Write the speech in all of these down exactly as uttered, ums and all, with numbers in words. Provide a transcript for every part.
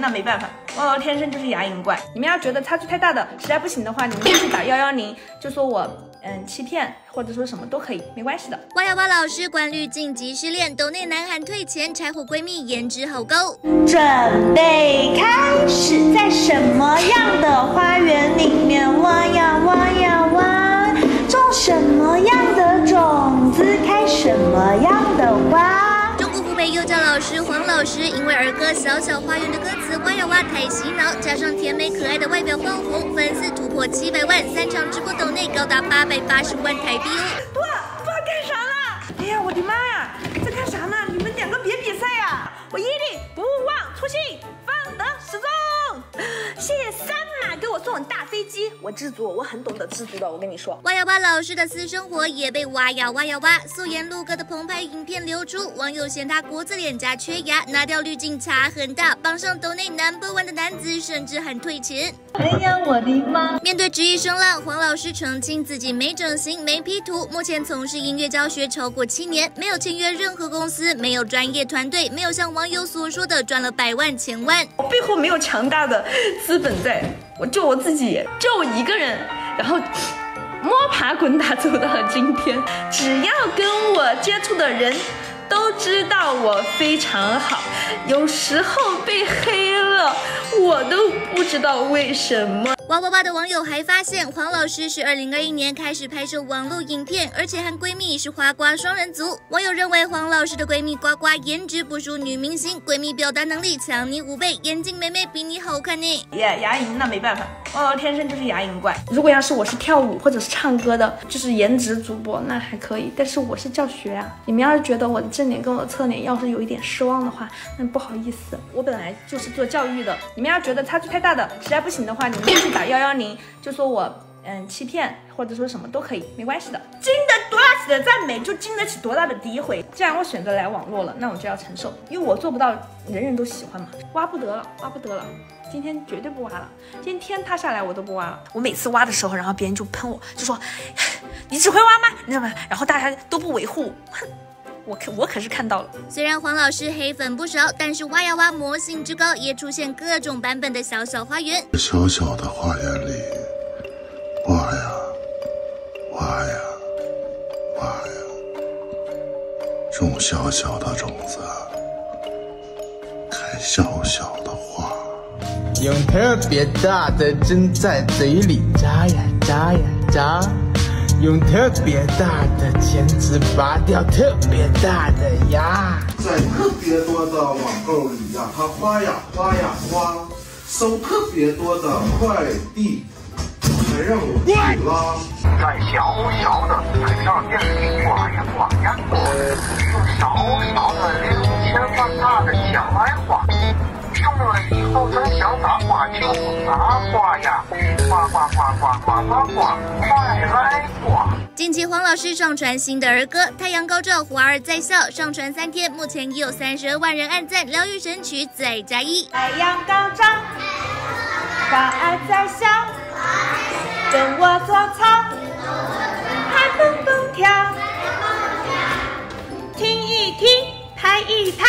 那没办法，娃娃天生就是牙龈怪。你们要觉得差距太大的，实在不行的话，你们就去打幺幺零，就说我嗯欺骗，或者说什么都可以，没关系的。 哇呀哇老师关滤镜即失恋，抖内南韩退钱，柴火闺蜜颜值好高。 准备开始，在什么样的花园里面挖呀挖呀挖，种什么样的种子，开什么样的花。 中国湖北幼教老师黄老师因为儿歌《小小花园》的歌词哇呀哇太洗脑，加上甜美可爱的外表爆红，粉丝突破七百万，三场直播抖内高达八百八十万台币哦。 多多干啥啦？哎呀，我的妈呀，在干啥呢？你们两个别比赛呀！我一定不忘初心，方得始终。谢谢三马给我送大飞机，我知足，我很懂得知足的，我跟你说。 哇呀哇老师的私生活也被哇呀哇呀哇，素颜录歌的澎湃影片流出，网友嫌他国字脸颊缺牙，拿掉滤镜差很大，榜上抖内 number one 的男子甚至喊退钱。 哎呀，我的妈！ 面对质疑声浪，黄老师澄清自己没整形、没 P 图，目前从事音乐教学超过七年，没有签约任何公司，没有专业团队，没有像网友所说的赚了百万、千万。 我背后没有强大的资本在，我就我自己，就我一个人，然后摸爬滚打走到了今天。只要跟我接触的人都知道我非常好，有时候被黑了，我都不知道为什么。 哇哇哇的网友还发现，黄老师是二零二一年开始拍摄网络影片，而且和闺蜜是花瓜双人组。网友认为黄老师的闺蜜呱呱颜值不输女明星，闺蜜表达能力强你五倍，眼睛妹妹比你好看呢。 耶，牙龈那没办法，娃娃天生就是牙龈怪。如果要是我是跳舞或者是唱歌的，就是颜值主播，那还可以。但是我是教学啊，你们要是觉得我的正脸跟我的侧脸要是有一点失望的话，那不好意思，我本来就是做教育的。你们要觉得差距太大的，实在不行的话，你们就去打幺幺零，就说我嗯欺骗，或者说什么都可以，没关系的。经得多大起的赞美，就经得起多大的诋毁。既然我选择来网络了，那我就要承受，因为我做不到人人都喜欢嘛。挖不得了，挖不得了。今天绝对不挖了，今天天塌下来我都不挖了。我每次挖的时候，然后别人就喷我，就说你只会挖吗？你知道吗？然后大家都不维护，哼。我可我可是看到了。 虽然黄老师黑粉不少，但是哇呀哇魔性之高，也出现各种版本的小小花园。 小小的花园里，挖呀挖呀挖呀，种小小的种子，开小小的花。 用特别大的针在嘴里扎呀扎呀扎。用特别大的钳子拔掉特别大的牙， 在特别多的网购里呀，它花呀花呀花，收特别多的快递，才让我去拉。 在小小的彩票店里刮呀刮呀，用少少的零钱放大的小来花。中了以后，咱想咋花就咋花呀，刮刮刮刮刮刮刮，快来刮！ 近期黄老师上传新的儿歌《太阳高照，花儿在笑》，上传三天，目前已有三十二万人按赞，疗愈神曲再加一。 太阳高照，花儿在笑，跟我做操，还蹦蹦跳，听一听，拍一拍。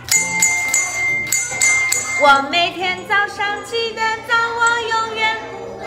我每天早上起得早，我永远。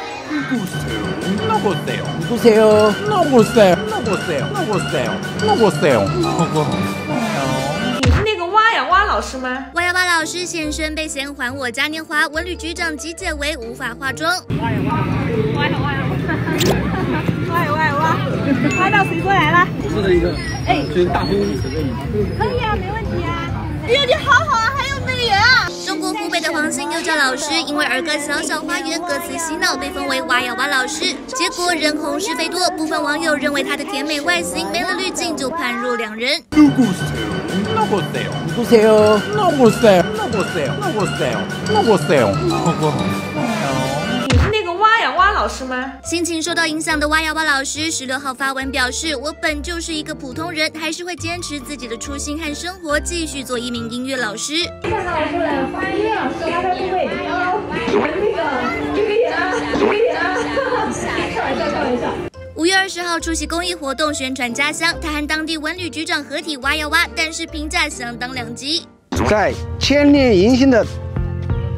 누구세요? 누구세요? 누구세요? 누구세요? 누구세요? 누구세요? 누구세요? 你是那个挖呀挖老师吗？ 挖呀挖老师现身被嫌还我嘉年华，文旅局长集结为无法化妆。 挖呀挖，挖呀挖呀挖，挖呀挖呀挖，挖到谁过来了？ 我做的一个，哎，就是大风女神的影可以啊，没问题啊。哎呀，你好好啊，还有美颜啊！ 中国湖北的黄姓幼教老师因为儿歌《小小花园》歌词洗脑，被封为挖呀挖老师，结果人红是非多，部分网友认为他的甜美外形没了滤镜就判若两人。 누구세요? 누구세요? 누구세요? 누구세요? 누구세요? 누구세요? 누구세요? 누구세요? 你是那个挖呀挖老师吗？ 心情受到影响的挖呀挖老师十六号发文表示，我本就是一个普通人，还是会坚持自己的初心和生活，继续做一名音乐老师。 看到我说的花音乐老师，他在不会教那个这个也啊，这个也啊，开玩笑，开玩笑。 五月二十号出席公益活动宣传家乡，他和当地文旅局长合体挖呀挖，但是评价相当两极。 在千年迎新的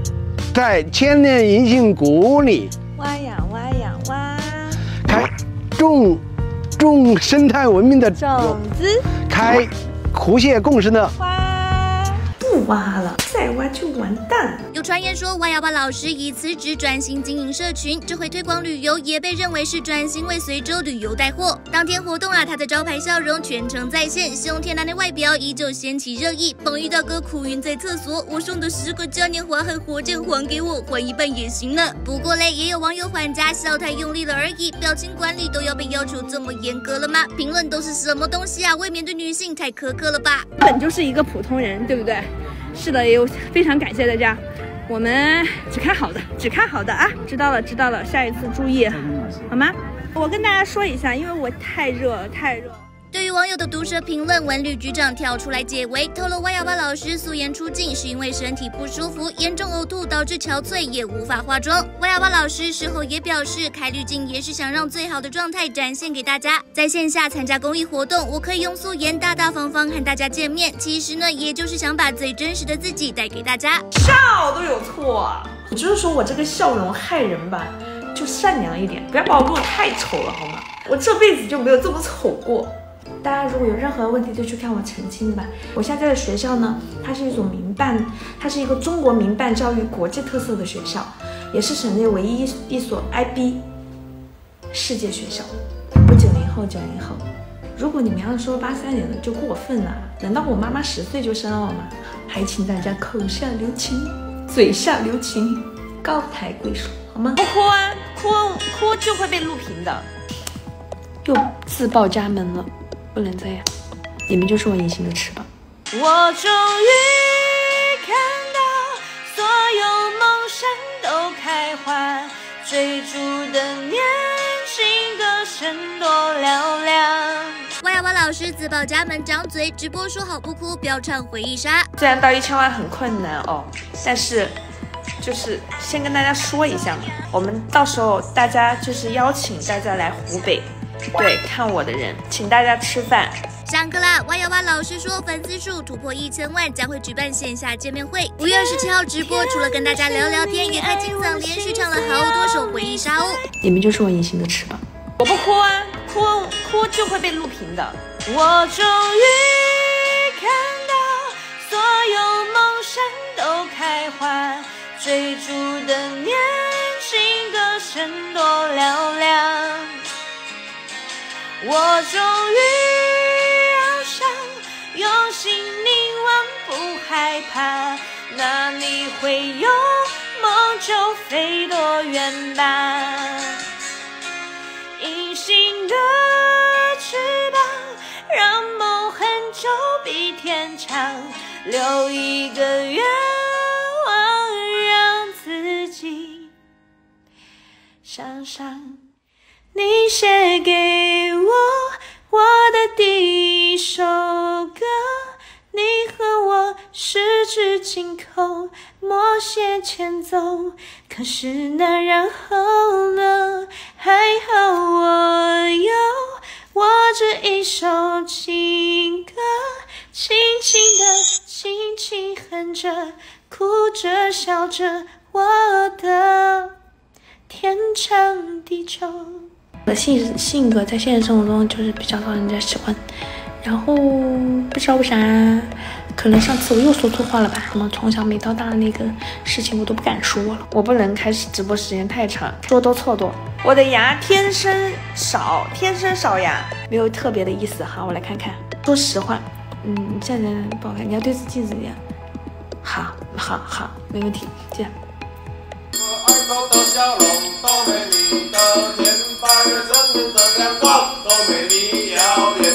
在千年银杏谷里挖呀挖呀挖， 开种种生态文明的种子， 开湖蟹共生的花。 不挖了，再挖就完蛋了。 有传言说，挖呀挖老师已辞职转型经营社群，这回推广旅游也被认为是转型为随州旅游带货。当天活动啊，他的招牌笑容全程再现，凶天男的外表依旧掀起热议。榜一大哥苦晕在厕所，我送的十个嘉年华和火箭还给我，还一半也行呢。不过嘞，也有网友还价笑太用力了而已，表情管理都要被要求这么严格了吗？评论都是什么东西啊？未免对女性太苛刻了吧？ 本就是一个普通人，对不对？是的，也有非常感谢大家，我们只看好的，只看好的啊！知道了，知道了，下一次注意，好吗？我跟大家说一下，因为我太热了，太热。 对于网友的毒舌评论，文旅局长跳出来解围，透露挖呀挖老师素颜出镜是因为身体不舒服，严重呕吐导致憔悴，也无法化妆。挖呀挖老师事后也表示，开滤镜也是想让最好的状态展现给大家。在线下参加公益活动，我可以用素颜大大方方和大家见面，其实呢，也就是想把最真实的自己带给大家。 笑都有错啊！我就是说我这个笑容害人吧，就善良一点，不要把我录得太丑了好吗？我这辈子就没有这么丑过。大家如果有任何问题，就去看我澄清吧。我现在的学校呢，它是一所民办，它是一个中国民办教育国际特色的学校，也是省内唯一一所 I B 世界学校。我九零后，九零后。如果你们要说八三年的，就过分了。难道我妈妈十岁就生了我吗？还请大家口下留情，嘴下留情，高抬贵手，好吗？ 不哭啊，哭哭就会被录屏的。 又自报家门了。不能这样，你们就是我隐形的翅膀。 我终于看到所有梦想都开花，追逐的年轻歌声多嘹亮。 挖呀挖老师自报家门，张嘴直播说好不哭，飙唱回忆杀。 虽然到一千万很困难哦，但是就是先跟大家说一下嘛，我们到时候大家就是邀请大家来湖北。对，看我的人，请大家吃饭。 上课啦！挖呀挖老师说，粉丝数突破一千万，将会举办线下见面会。五月二十七号直播，除了跟大家聊聊天，也在金嗓连续唱了好多首回忆杀哦。 你们就是我隐形的翅膀。 我不哭啊，哭哭就会被录屏的。我终于看到所有梦想都开花，追逐的年轻歌声多嘹亮。我终于翱翔，用心凝望，不害怕。那你会有梦就飞多远吧？隐形的翅膀，让梦很久比天长。留一个愿望，让自己想想。你写给我我的第一首歌，你和我十指紧扣，默写前奏。可是那然后呢？还好我有我这一首情歌，轻轻的，轻轻哼着，哭着笑着，我的天长地久。 我的性性格在现实生活中就是比较讨人家喜欢，然后不知道为啥，可能上次我又说错话了吧？什么从小没到大的那个事情我都不敢说了。我不能开始直播时间太长，说多错多。我的牙天生少，天生少牙，没有特别的意思。好，我来看看。说实话，嗯，现在不好看，你要对着镜子一样。好，好，好，没问题，这样。 爱豆的笑容多美丽的天，八月正午的亮光多美丽耀眼。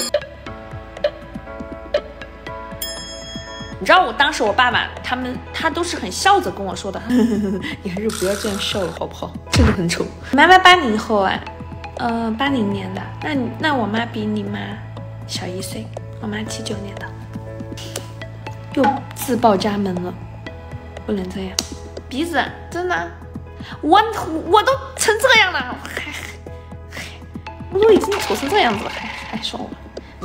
你知道我当时我爸爸他们他都是很笑着跟我说的，你还是不要这样笑了好不好？真的很丑。妈妈八零后啊，呃八零年的，那你那我妈比你妈小一岁，我妈七九年的，又自报家门了，不能这样。鼻子真的，我我都成这样了，还还我都已经丑成这样子了，还还说我。